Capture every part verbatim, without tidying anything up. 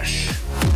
Rush.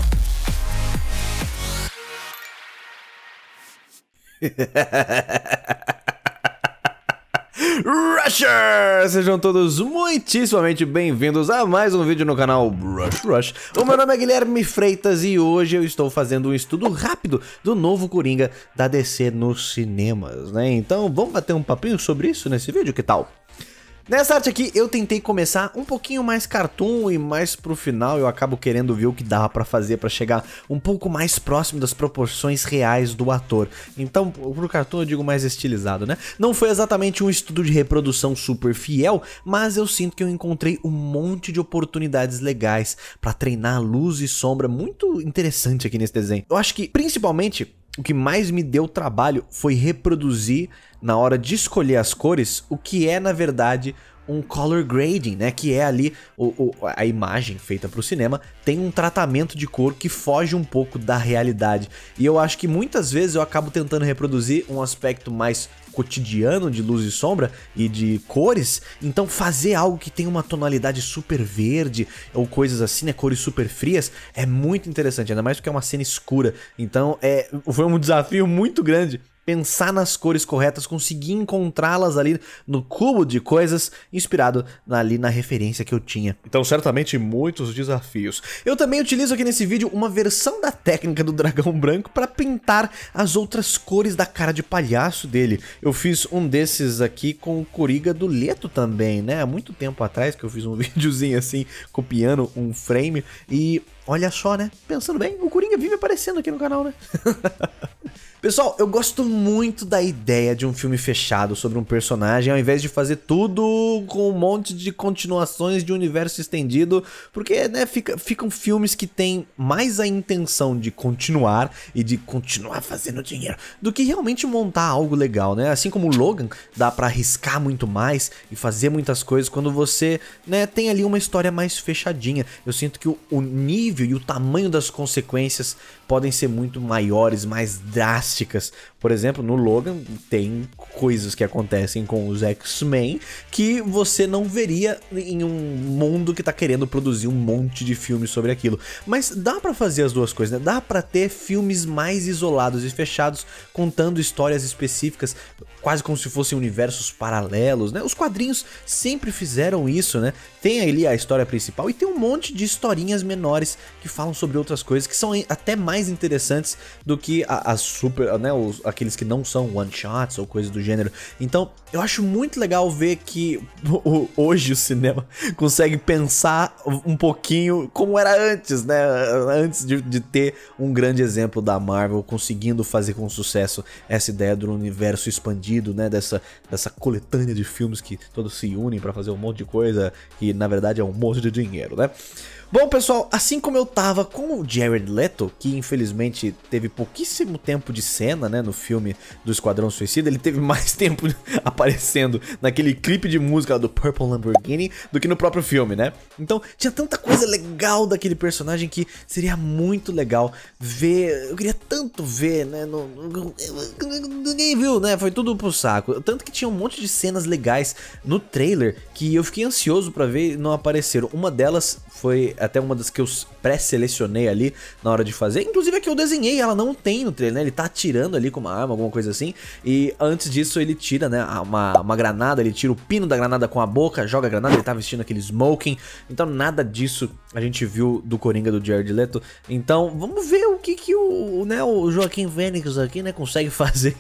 Rushers! Sejam todos muitíssimamente bem-vindos a mais um vídeo no canal Rush Rush. O meu nome é Guilherme Freitas e hoje eu estou fazendo um estudo rápido do novo Coringa da D C nos cinemas, né? Então vamos bater um papinho sobre isso nesse vídeo, que tal? Nessa arte aqui eu tentei começar um pouquinho mais cartoon e mais pro final eu acabo querendo ver o que dava pra fazer pra chegar um pouco mais próximo das proporções reais do ator. Então pro cartoon eu digo mais estilizado, né? Não foi exatamente um estudo de reprodução super fiel, mas eu sinto que eu encontrei um monte de oportunidades legais pra treinar luz e sombra muito interessante aqui nesse desenho. Eu acho que principalmente o que mais me deu trabalho foi reproduzir, na hora de escolher as cores, o que é na verdade um color grading, né? Que é ali o, o, a imagem feita para o cinema tem um tratamento de cor que foge um pouco da realidade. E eu acho que muitas vezes eu acabo tentando reproduzir um aspecto mais cotidiano de luz e sombra e de cores, então fazer algo que tem uma tonalidade super verde ou coisas assim, né, cores super frias, é muito interessante, ainda mais porque é uma cena escura. Então é, foi um desafio muito grande pensar nas cores corretas, conseguir encontrá-las ali no cubo de coisas, inspirado ali na referência que eu tinha. Então certamente muitos desafios. Eu também utilizo aqui nesse vídeo uma versão da técnica do dragão branco para pintar as outras cores da cara de palhaço dele. Eu fiz um desses aqui com o Coringa do Leto também, né? Há muito tempo atrás que eu fiz um videozinho assim, copiando um frame e olha só, né? Pensando bem, o Coringa vive aparecendo aqui no canal, né? Pessoal, eu gosto muito da ideia de um filme fechado sobre um personagem, ao invés de fazer tudo com um monte de continuações de universo estendido, porque, né, fica, ficam filmes que têm mais a intenção de continuar e de continuar fazendo dinheiro, do que realmente montar algo legal, né? Assim como o Logan, dá pra arriscar muito mais e fazer muitas coisas quando você, né, tem ali uma história mais fechadinha. Eu sinto que o, o nível e o tamanho das consequências podem ser muito maiores, mais drásticas. Por exemplo, no Logan tem coisas que acontecem com os X-Men que você não veria em um mundo que tá querendo produzir um monte de filmes sobre aquilo. Mas dá pra fazer as duas coisas, né? Dá pra ter filmes mais isolados e fechados, contando histórias específicas, quase como se fossem universos paralelos, né? Os quadrinhos sempre fizeram isso, né? Tem ali a história principal e tem um monte de historinhas menores que falam sobre outras coisas que são até mais interessantes do que as super, né, os, aqueles que não são one shots ou coisas do gênero. Então eu acho muito legal ver que o, hoje o cinema consegue pensar um pouquinho como era antes, né? Antes de, de ter um grande exemplo da Marvel conseguindo fazer com sucesso essa ideia do universo expandido, né? Dessa, dessa coletânea de filmes que todos se unem pra fazer um monte de coisa que na verdade é um monte de dinheiro, né? Bom, pessoal, assim como eu tava com o Jared Leto, que infelizmente teve pouquíssimo tempo de cena, né, no filme do Esquadrão Suicida, ele teve mais tempo aparecendo naquele clipe de música do Purple Lamborghini do que no próprio filme, né? Então, tinha tanta coisa legal daquele personagem que seria muito legal ver, eu queria tanto ver, né, no, no, ninguém viu, né, foi tudo pro saco. Tanto que tinha um monte de cenas legais no trailer que eu fiquei ansioso pra ver e não apareceram. Uma delas foi até uma das que eu pré-selecionei ali na hora de fazer. Inclusive a que eu desenhei, ela não tem no trailer, né? Ele tá atirando ali com uma arma, alguma coisa assim. E antes disso ele tira, né, uma, uma granada, ele tira o pino da granada com a boca, joga a granada, ele tá vestindo aquele smoking. Então nada disso a gente viu do Coringa do Jared Leto. Então vamos ver o que que o, né, o Joaquin Phoenix aqui, né, consegue fazer.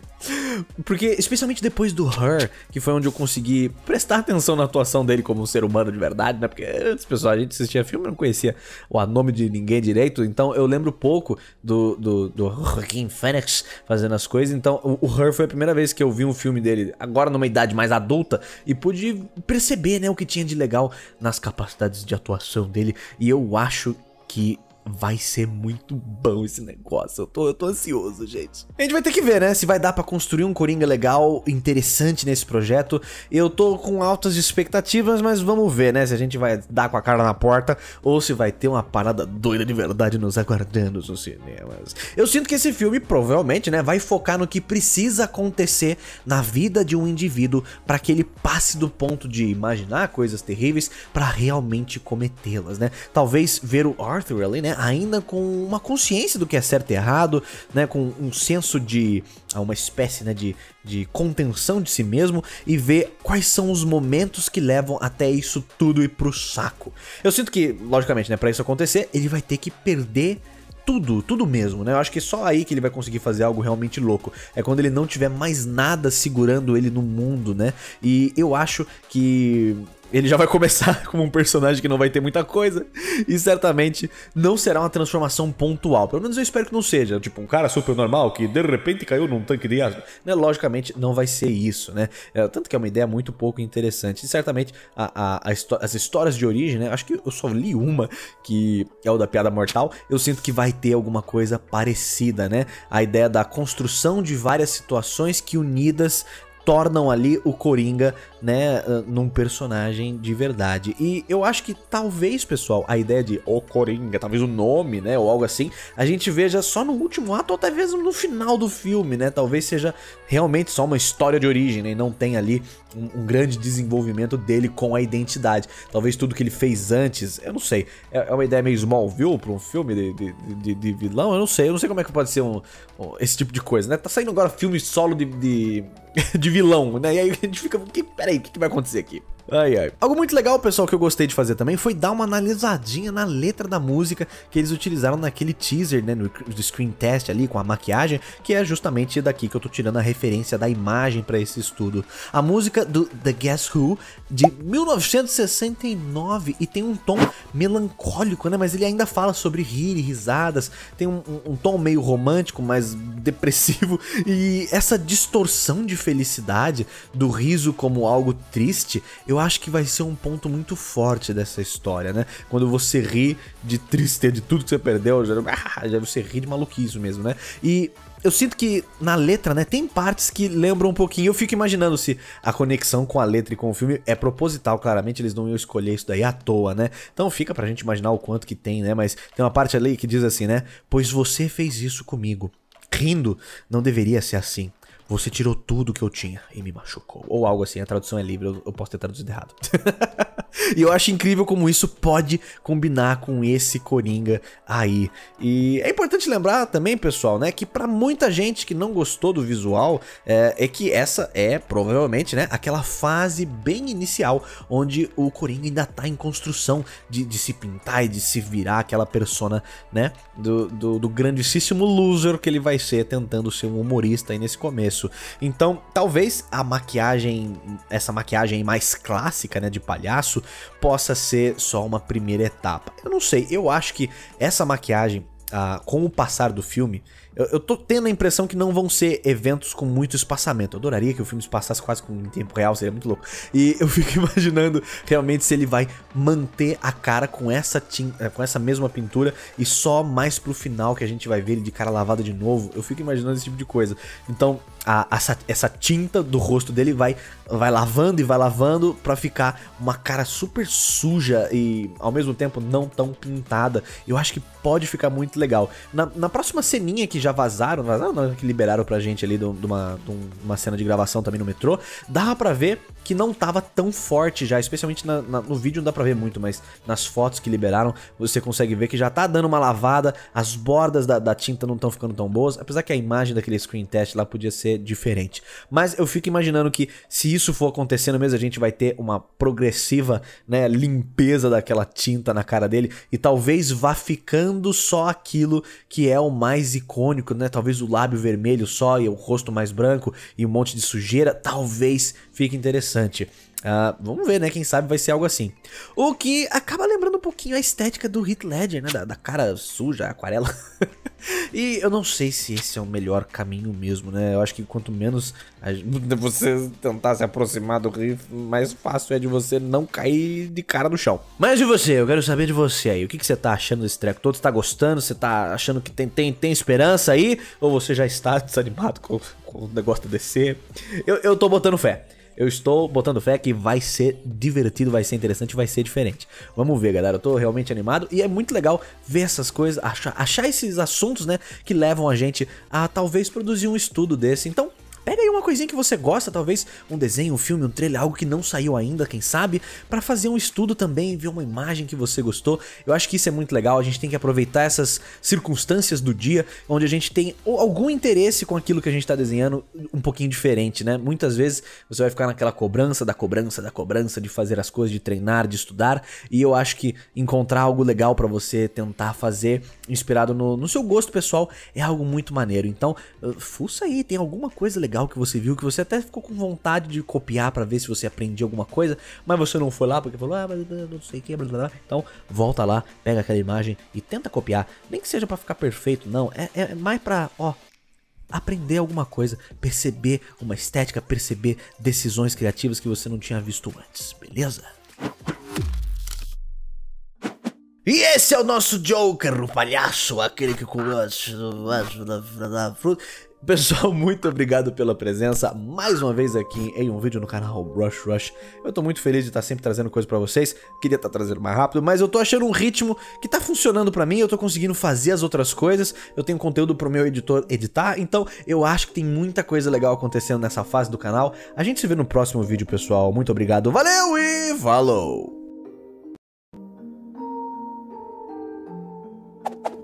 Porque, especialmente depois do Her, que foi onde eu consegui prestar atenção na atuação dele como um ser humano de verdade, né? Porque antes, pessoal, a gente assistia filme e não conhecia o nome de ninguém direito. Então eu lembro pouco do, do, do Joaquin Phoenix fazendo as coisas. Então o, o Her foi a primeira vez que eu vi um filme dele, agora numa idade mais adulta, e pude perceber, né, o que tinha de legal nas capacidades de atuação dele. E eu acho que vai ser muito bom esse negócio. Eu tô, eu tô ansioso, gente. A gente vai ter que ver, né, se vai dar pra construir um Coringa legal, interessante nesse projeto. Eu tô com altas expectativas, mas vamos ver, né, se a gente vai dar com a cara na porta ou se vai ter uma parada doida de verdade nos aguardando nos cinemas. Eu sinto que esse filme, provavelmente, né, vai focar no que precisa acontecer na vida de um indivíduo para que ele passe do ponto de imaginar coisas terríveis para realmente cometê-las, né? Talvez ver o Arthur ali, né, ainda com uma consciência do que é certo e errado, né, com um senso de uma espécie, né, de, de contenção de si mesmo e ver quais são os momentos que levam até isso tudo ir pro saco. Eu sinto que, logicamente, né, para isso acontecer, ele vai ter que perder tudo, tudo mesmo, né? Eu acho que só aí que ele vai conseguir fazer algo realmente louco. É quando ele não tiver mais nada segurando ele no mundo, né? E eu acho que ele já vai começar como um personagem que não vai ter muita coisa e certamente não será uma transformação pontual. Pelo menos eu espero que não seja, tipo um cara super normal que de repente caiu num tanque de ácido, né? Logicamente não vai ser isso, né? É, tanto que é uma ideia muito pouco interessante. E certamente a, a, a as histórias de origem, né? Acho que eu só li uma, que é o da Piada Mortal. Eu sinto que vai ter alguma coisa parecida, né? A ideia da construção de várias situações que unidas tornam ali o Coringa, né, num personagem de verdade. E eu acho que talvez, pessoal, a ideia de o Coringa, talvez o nome, né, ou algo assim, a gente veja só no último ato ou talvez no final do filme, né? Talvez seja realmente só uma história de origem, né, e não tem ali um, um grande desenvolvimento dele com a identidade. Talvez tudo que ele fez antes, eu não sei, é, é uma ideia meio Smallville pra um filme de, de, de, de vilão, eu não sei, eu não sei como é que pode ser um, um, esse tipo de coisa, né? Tá saindo agora filme solo de... de... de vilão, né? E aí a gente fica, que, peraí, o que, que vai acontecer aqui? Ai, ai. Algo muito legal, pessoal, que eu gostei de fazer também foi dar uma analisadinha na letra da música que eles utilizaram naquele teaser, né, no screen test ali com a maquiagem, que é justamente daqui que eu tô tirando a referência da imagem pra esse estudo. A música do The Guess Who, de mil novecentos e sessenta e nove, e tem um tom melancólico, né, mas ele ainda fala sobre rir e risadas, tem um, um, um tom meio romântico, mas depressivo, e essa distorção de felicidade do riso como algo triste, eu acho que vai ser um ponto muito forte dessa história, né? Quando você ri de tristeza, de tudo que você perdeu, já, já você ri de maluquice mesmo, né? E eu sinto que na letra, né, tem partes que lembram um pouquinho. Eu fico imaginando se a conexão com a letra e com o filme é proposital. Claramente eles não iam escolher isso daí à toa, né? Então fica pra gente imaginar o quanto que tem, né? Mas tem uma parte ali que diz assim, né? Pois você fez isso comigo. Rindo, não deveria ser assim. Você tirou tudo que eu tinha e me machucou. Ou algo assim, a tradução é livre, eu, eu posso ter traduzido errado. E eu acho incrível como isso pode combinar com esse Coringa aí. E é importante lembrar também, pessoal, né, que pra muita gente que não gostou do visual, é, é que essa é, provavelmente, né, aquela fase bem inicial, onde o Coringa ainda tá em construção de, de se pintar e de se virar aquela persona, né, do, do, do grandíssimo loser que ele vai ser tentando ser um humorista aí nesse começo. Então, talvez a maquiagem, essa maquiagem mais clássica, né, de palhaço, possa ser só uma primeira etapa. Eu não sei, eu acho que essa maquiagem, ah, com o passar do filme, eu, eu tô tendo a impressão que não vão ser eventos com muito espaçamento. Eu adoraria que o filme se passasse quase com em tempo real, seria muito louco. E eu fico imaginando realmente se ele vai manter a cara com essa, tinta, com essa mesma pintura e só mais pro final que a gente vai ver ele de cara lavada de novo. Eu fico imaginando esse tipo de coisa. Então, a, essa, essa tinta do rosto dele vai, vai lavando e vai lavando pra ficar uma cara super suja e ao mesmo tempo não tão pintada. Eu acho que pode ficar muito legal. Na, na próxima ceninha que já vazaram, vazaram não, que liberaram pra gente ali de uma, de uma cena de gravação também no metrô, dava pra ver que não tava tão forte já, especialmente na, na, no vídeo não dá pra ver muito, mas nas fotos que liberaram você consegue ver que já tá dando uma lavada, as bordas da, da tinta não estão ficando tão boas, apesar que a imagem daquele screen test lá podia ser diferente. Mas eu fico imaginando que se isso for acontecendo mesmo, a gente vai ter uma progressiva, né, limpeza daquela tinta na cara dele e talvez vá ficando só aquilo que é o mais icônico, né? Talvez o lábio vermelho só e o rosto mais branco e um monte de sujeira, talvez fique interessante. Uh, vamos ver, né? Quem sabe vai ser algo assim. O que acaba lembrando um pouquinho a estética do Heath Ledger, né? Da, da cara suja, aquarela. E eu não sei se esse é o melhor caminho mesmo, né? Eu acho que quanto menos a- você tentar se aproximar do Riff, mais fácil é de você não cair de cara no chão. Mas e você? Eu quero saber de você aí. O que, que você tá achando desse treco todo? Você tá gostando? Você tá achando que tem, tem, tem esperança aí? Ou você já está desanimado com, com o negócio da D C? Eu, eu tô botando fé. Eu estou botando fé que vai ser divertido, vai ser interessante, vai ser diferente. Vamos ver, galera. Eu tô realmente animado e é muito legal ver essas coisas, achar, achar esses assuntos, né, que levam a gente a talvez produzir um estudo desse. Então, pega aí uma coisinha que você gosta, talvez um desenho, um filme, um trailer, algo que não saiu ainda, quem sabe, pra fazer um estudo também, ver uma imagem que você gostou. Eu acho que isso é muito legal, a gente tem que aproveitar essas circunstâncias do dia, onde a gente tem algum interesse com aquilo que a gente tá desenhando, um pouquinho diferente, né? Muitas vezes você vai ficar naquela cobrança, da cobrança, da cobrança, de fazer as coisas, de treinar, de estudar, e eu acho que encontrar algo legal pra você tentar fazer, inspirado no, no seu gosto pessoal, é algo muito maneiro. Então, fuça aí, tem alguma coisa legal que você viu, que você até ficou com vontade de copiar pra ver se você aprendia alguma coisa, mas você não foi lá porque falou, ah, mas não sei o que, blá, blá, blá. Então volta lá, pega aquela imagem e tenta copiar, nem que seja pra ficar perfeito, não, é, é mais pra, ó, aprender alguma coisa, perceber uma estética, perceber decisões criativas que você não tinha visto antes, beleza? E esse é o nosso Joker, o palhaço, aquele que conhece da fruta. Pessoal, muito obrigado pela presença mais uma vez aqui em um vídeo no canal Brush Rush. Eu tô muito feliz de estar sempre trazendo coisa pra vocês. Queria estar trazendo mais rápido, mas eu tô achando um ritmo que tá funcionando pra mim. Eu tô conseguindo fazer as outras coisas. Eu tenho conteúdo pro meu editor editar, então eu acho que tem muita coisa legal acontecendo nessa fase do canal. A gente se vê no próximo vídeo, pessoal. Muito obrigado, valeu e falou!